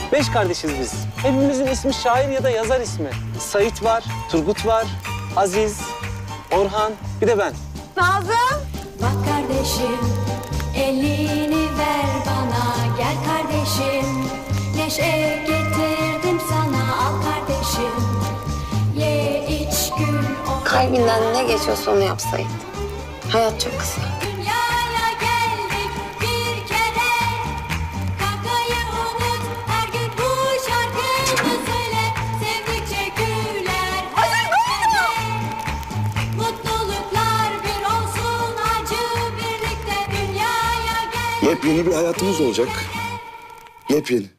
5 kardeşiz biz. Hepimizin ismi şair ya da yazar ismi. Sait var, Turgut var, Aziz, Orhan, bir de ben. Nazım. Bak kardeşim, elini ver bana, gel kardeşim. Neşe getirdim sana, al kardeşim. Ye iç gül oyna. Kalbinden ne geçiyorsa onu yapsaydın. Hayat çok kısa. Dünyaya geldik bir kere. Kavgayı unut, her gün bu şarkımı söyle. Sevdikçe güler hep birlikte. Mutluluklar bir olsun, acı birlikte. Dünyaya geldik. Yepyeni bir hayatımız olacak. Yepyeni.